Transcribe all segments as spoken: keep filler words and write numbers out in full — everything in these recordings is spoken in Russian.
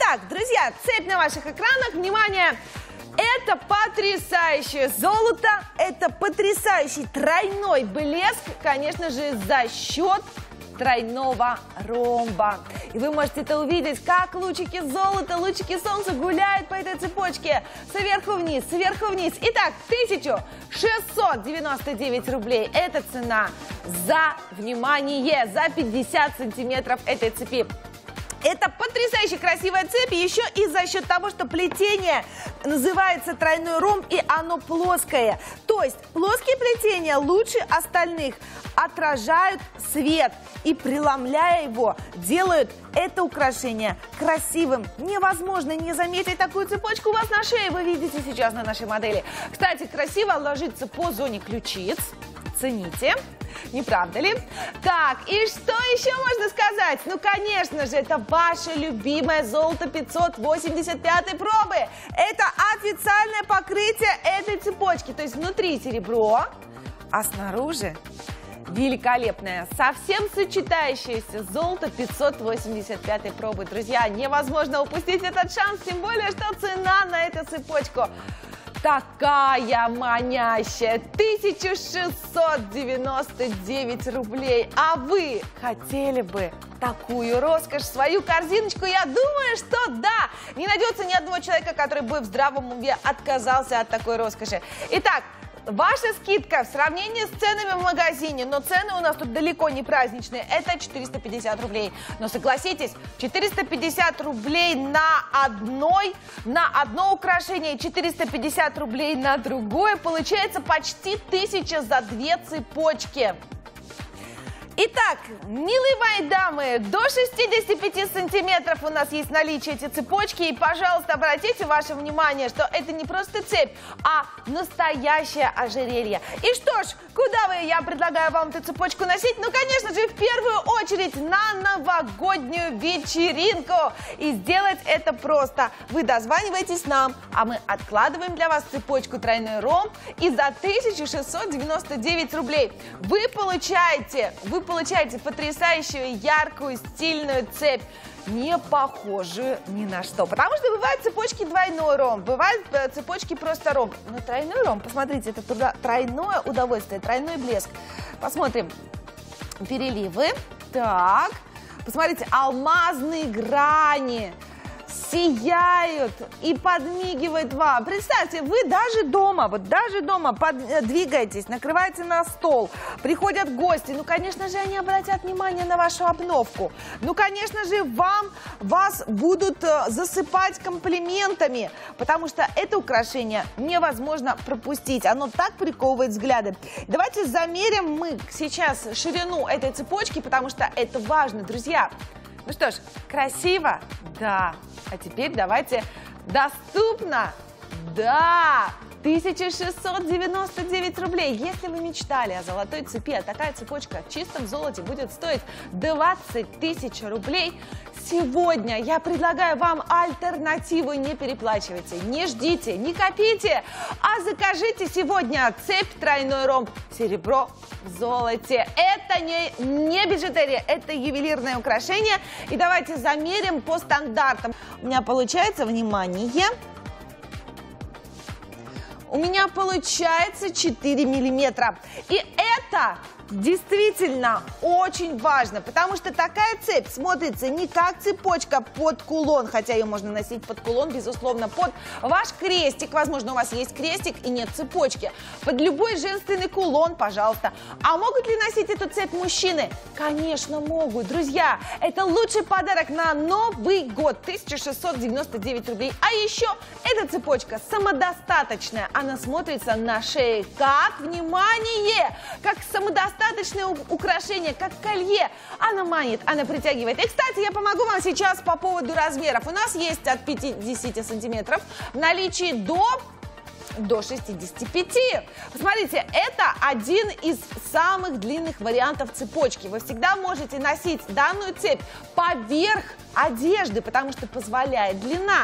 Итак, друзья, цепь на ваших экранах. Внимание! Это потрясающее золото, это потрясающий тройной блеск, конечно же, за счет тройного ромба. И вы можете это увидеть, как лучики золота, лучики солнца гуляют по этой цепочке сверху вниз, сверху вниз. Итак, тысяча шестьсот девяносто девять рублей. Это цена за внимание, за пятьдесят сантиметров этой цепи. Это потрясающе красивая цепь, еще и за счет того, что плетение называется тройной ромб, и оно плоское. То есть плоские плетения лучше остальных отражают свет и, преломляя его, делают это украшение красивым. Невозможно не заметить такую цепочку у вас на шее, вы видите сейчас на нашей модели. Кстати, красиво ложится по зоне ключиц. Цените. Не правда ли? Так, и что еще можно сказать? Ну, конечно же, это ваше любимое золото пятьсот восемьдесят пятой пробы. Это официальное покрытие этой цепочки. То есть внутри серебро, а снаружи великолепное, совсем сочетающееся золото пятьсот восемьдесят пятой пробы. Друзья, невозможно упустить этот шанс, тем более, что цена на эту цепочку такая манящая, тысяча шестьсот девяносто девять рублей. А вы хотели бы такую роскошь в свою корзиночку? Я думаю, что да. Не найдется ни одного человека, который бы в здравом уме отказался от такой роскоши. Итак, ваша скидка в сравнении с ценами в магазине, но цены у нас тут далеко не праздничные, это четыреста пятьдесят рублей. Но согласитесь, четыреста пятьдесят рублей на одной, на одно украшение, четыреста пятьдесят рублей на другое, получается почти тысяча за две цепочки. Итак, милые мои дамы, до шестидесяти пяти сантиметров у нас есть наличие эти цепочки. И, пожалуйста, обратите ваше внимание, что это не просто цепь, а настоящее ожерелье. И что ж, куда вы, я предлагаю вам эту цепочку носить? Ну, конечно же, в первую очередь на новогоднюю вечеринку. И сделать это просто. Вы дозваниваетесь нам, а мы откладываем для вас цепочку тройной ромб. И за тысячу шестьсот девяносто девять рублей вы получаете... Вы получаете потрясающую, яркую, стильную цепь, не похожую ни на что. Потому что бывают цепочки двойной ромб, бывают цепочки просто ромб. Но тройной ромб, посмотрите, это тройное удовольствие, тройной блеск. Посмотрим переливы. Так, посмотрите, алмазные грани сияют и подмигивают вам. Представьте, вы даже дома, вот даже дома двигаетесь, накрываете на стол, приходят гости, ну, конечно же, они обратят внимание на вашу обновку. Ну, конечно же, вам, вас будут засыпать комплиментами, потому что это украшение невозможно пропустить. Оно так приковывает взгляды. Давайте замерим мы сейчас ширину этой цепочки, потому что это важно, друзья. Ну что ж, красиво? Да. А теперь давайте доступно? Да. тысяча шестьсот девяносто девять рублей. Если вы мечтали о золотой цепи, а такая цепочка в чистом золоте будет стоить двадцать тысяч рублей, сегодня я предлагаю вам альтернативу. Не переплачивайте, не ждите, не копите, а закажите сегодня цепь тройной ромб серебро в золоте. Это не, не бижутерия, это ювелирное украшение. И давайте замерим по стандартам. У меня получается, внимание, у меня получается четыре миллиметра. И это действительно очень важно, потому что такая цепь смотрится не как цепочка под кулон, хотя ее можно носить под кулон, безусловно, под ваш крестик. Возможно, у вас есть крестик и нет цепочки. Под любой женственный кулон, пожалуйста. А могут ли носить эту цепь мужчины? Конечно, могут. Друзья, это лучший подарок на Новый год. тысяча шестьсот девяносто девять рублей. А еще эта цепочка самодостаточная. Она смотрится на шее как, внимание, как самодостаточная. Достаточное украшение, как колье. Она манит, она притягивает. И, кстати, я помогу вам сейчас по поводу размеров. У нас есть от пятидесяти сантиметров в наличии до... до шестидесяти пяти. Посмотрите, это один из самых длинных вариантов цепочки. Вы всегда можете носить данную цепь поверх одежды, потому что позволяет длина.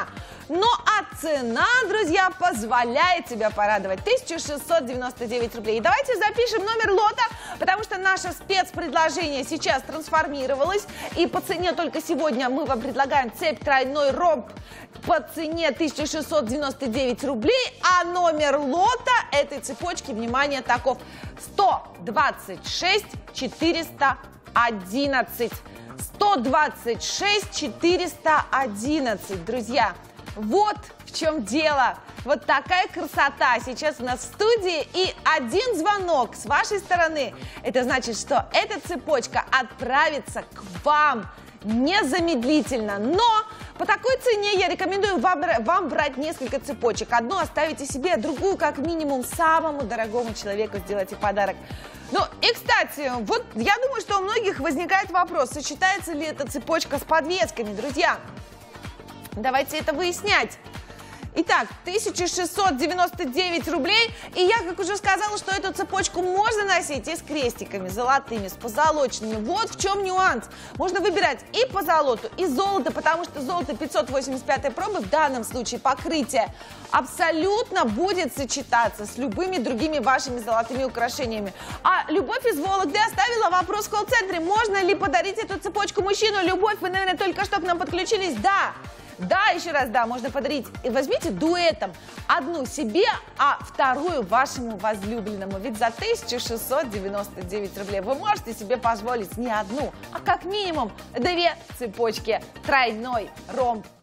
Ну а цена, друзья, позволяет тебя порадовать. тысяча шестьсот девяносто девять рублей. И давайте запишем номер лота, потому что наше спецпредложение сейчас трансформировалось. И по цене только сегодня мы вам предлагаем цепь тройной ромб по цене тысяча шестьсот девяносто девять рублей. А номер лота этой цепочки, внимание, таков: сто двадцать шесть четыреста одиннадцать. сто двадцать шесть четыреста одиннадцать, друзья. Вот в чем дело. Вот такая красота сейчас у нас в студии. И один звонок с вашей стороны. Это значит, что эта цепочка отправится к вам незамедлительно. Но по такой цене я рекомендую вам, вам брать несколько цепочек. Одну оставите себе, а другую, как минимум, самому дорогому человеку сделайте подарок. Ну и, кстати, вот я думаю, что у многих возникает вопрос, сочетается ли эта цепочка с подвесками, друзья. Давайте это выяснять. Итак, тысяча шестьсот девяносто девять рублей. И я, как уже сказала, что эту цепочку можно носить и с крестиками золотыми, с позолоченными. Вот в чем нюанс. Можно выбирать и по золоту, и золото, потому что золото пятьсот восемьдесят пятой пробы, в данном случае покрытие, абсолютно будет сочетаться с любыми другими вашими золотыми украшениями. А Любовь из Вологды оставила вопрос в колл-центре: можно ли подарить эту цепочку мужчину? Любовь, вы, наверное, только что к нам подключились. Да. Да, еще раз, да, можно подарить. И возьмите дуэтом одну себе, а вторую вашему возлюбленному. Ведь за тысячу шестьсот девяносто девять рублей вы можете себе позволить не одну, а как минимум две цепочки тройной ромб